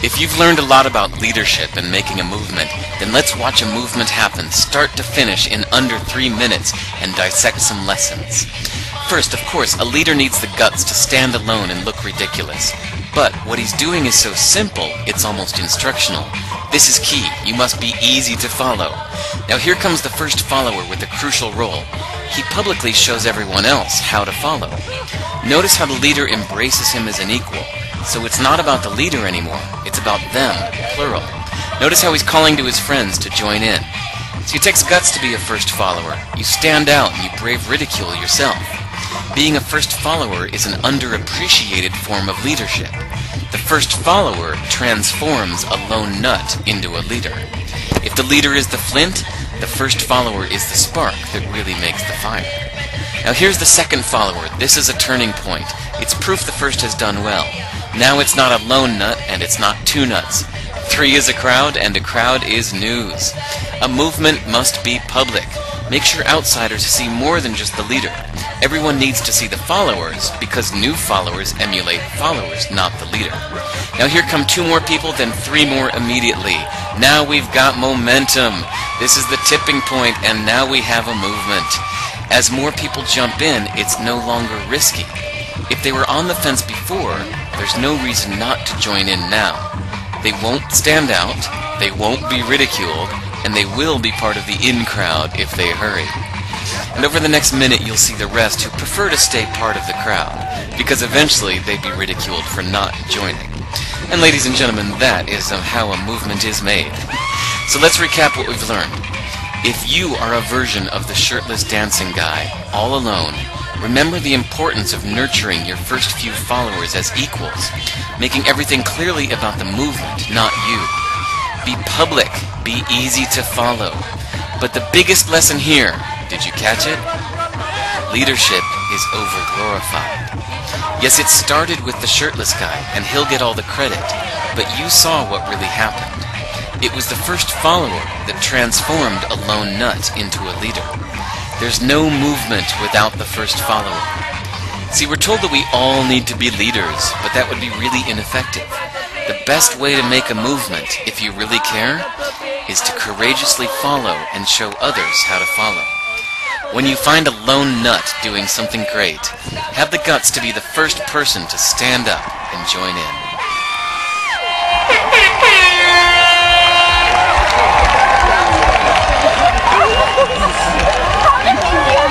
If you've learned a lot about leadership and making a movement, then let's watch a movement happen start to finish in under 3 minutes and dissect some lessons. First, of course, a leader needs the guts to stand alone and look ridiculous. But what he's doing is so simple, it's almost instructional. This is key. You must be easy to follow. Now here comes the first follower with a crucial role. He publicly shows everyone else how to follow. Notice how the leader embraces him as an equal. So it's not about the leader anymore, it's about them, plural. Notice how he's calling to his friends to join in. So it takes guts to be a first follower. You stand out and you brave ridicule yourself. Being a first follower is an underappreciated form of leadership. The first follower transforms a lone nut into a leader. If the leader is the flint, the first follower is the spark that really makes the fire. Now here's the second follower. This is a turning point. It's proof the first has done well. Now it's not a lone nut and it's not two nuts. 3 is a crowd and a crowd is news. A movement must be public. Make sure outsiders see more than just the leader. Everyone needs to see the followers because new followers emulate followers, not the leader. Now here come 2 more people, then 3 more immediately. Now we've got momentum. This is the tipping point, and now we have a movement. As more people jump in, it's no longer risky. If they were on the fence before, there's no reason not to join in now. They won't stand out, they won't be ridiculed, and they will be part of the in crowd if they hurry. And over the next minute you'll see the rest who prefer to stay part of the crowd, because eventually they'd be ridiculed for not joining. And ladies and gentlemen, that is how a movement is made. So let's recap what we've learned. If you are a version of the shirtless dancing guy, all alone, remember the importance of nurturing your first few followers as equals, making everything clearly about the movement, not you. Be public, be easy to follow. But the biggest lesson here, did you catch it? Leadership is over-glorified. Yes, it started with the shirtless guy, and he'll get all the credit, but you saw what really happened. It was the first follower that transformed a lone nut into a leader. There's no movement without the first follower. See, we're told that we all need to be leaders, but that would be really ineffective. The best way to make a movement, if you really care, is to courageously follow and show others how to follow. When you find a lone nut doing something great, have the guts to be the first person to stand up and join in. Thank you.